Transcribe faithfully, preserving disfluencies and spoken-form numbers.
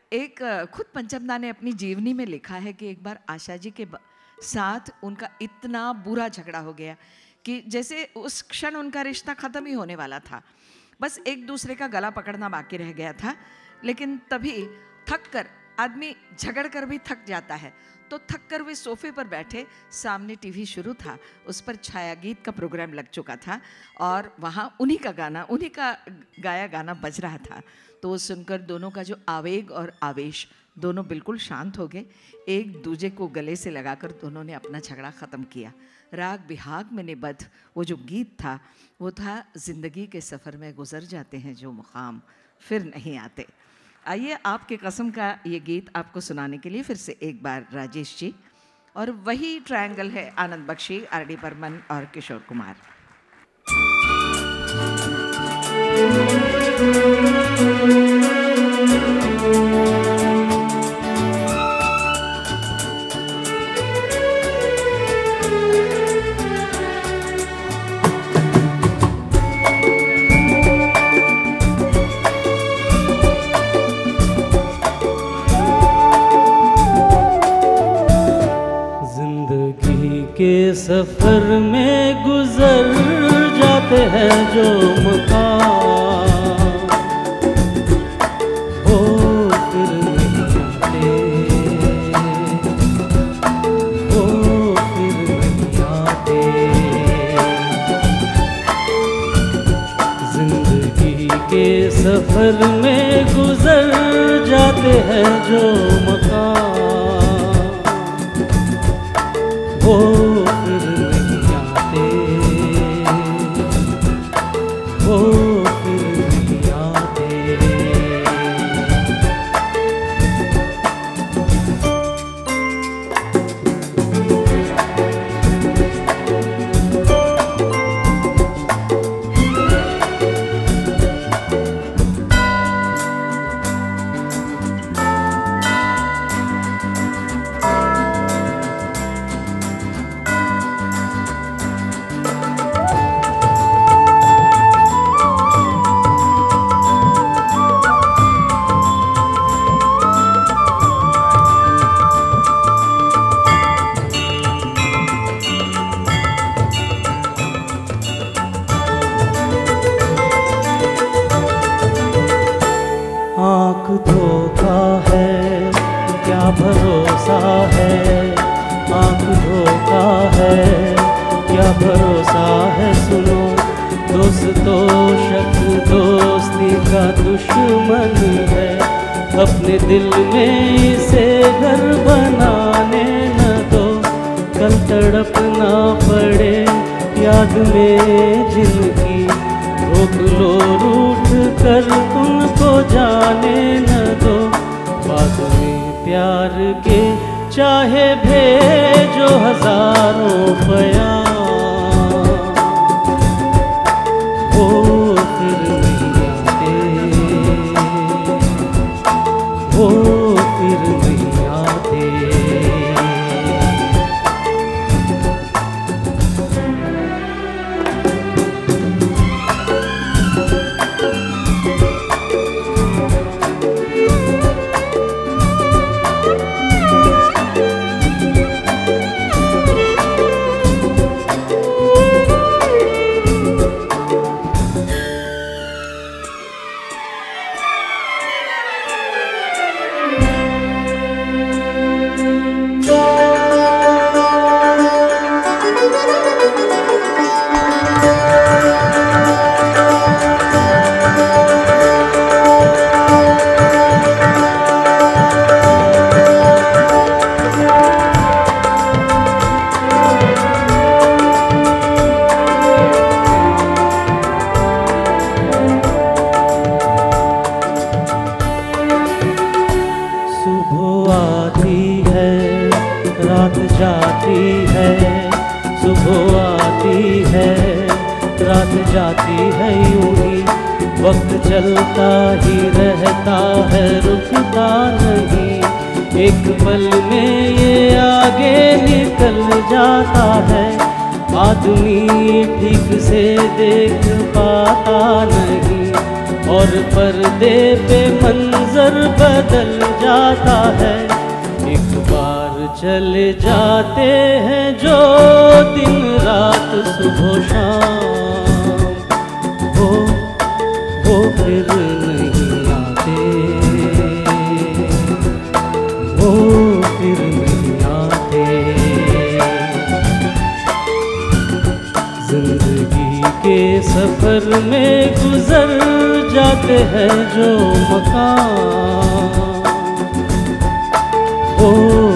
एक खुद पंचम दा ने अपनी जीवनी में लिखा है कि एक बार आशा जी के साथ उनका इतना बुरा झगड़ा हो गया कि जैसे उस क्षण उनका रिश्ता ख़त्म ही होने वाला था, बस एक दूसरे का गला पकड़ना बाकी रह गया था। लेकिन तभी थक कर, आदमी झगड़ कर भी थक जाता है, तो थक कर वे सोफे पर बैठे, सामने टीवी शुरू था, उस पर छाया गीत का प्रोग्राम लग चुका था और वहाँ उन्हीं का गाना, उन्हीं का गाया गाना बज रहा था। तो वो सुनकर दोनों का जो आवेग और आवेश दोनों बिल्कुल शांत हो गए। एक दूजे को गले से लगाकर दोनों ने अपना झगड़ा ख़त्म किया। राग बिहाग में निबद्ध वो जो गीत था वो था, ज़िंदगी के सफ़र में गुजर जाते हैं जो मुकाम फिर नहीं आते। आइए आपके कसम का ये गीत आपको सुनाने के लिए फिर से एक बार राजेश जी, और वही ट्रायंगल है आनंद बख्शी, आर डी बर्मन और किशोर कुमार। के सफर में गुजर जाते हैं जो मकाम, वो फिर नहीं आते, वो फिर नहीं आते। जिंदगी के सफर में गुजर जाते हैं जो मकाम, वो फिर नहीं आते, वो फिर नहीं आते। आँख धोखा है क्या भरोसा है, आँख धोखा है क्या भरोसा है। सुनो दोस्तो शक दोस्ती का दुश्मन है, अपने दिल में इसे घर बनाने न दो। कल तड़पना पड़े याद में जिनकी, रोक लो रूठ कर उनको जाने न दो। बाद में प्यार के चाहे भेजो हजारों बयान, वो फिर नहीं आते, वो फिर नहीं आते। रात जाती है, सुबह आती है, रात जाती है, यूं ही वक्त चलता ही रहता है, रुकता नहीं। एक पल में ये आगे निकल जाता है, आदमी ठीक से देख पाता नहीं, और पर्दे पे मंजर बदल जाता है। एक बार चले जाते हैं जो दिन रात सुबह शाम, वो वो फिर नहीं आते, वो फिर नहीं आते। जिंदगी के सफर में गुजर जाते हैं जो मकाम, वो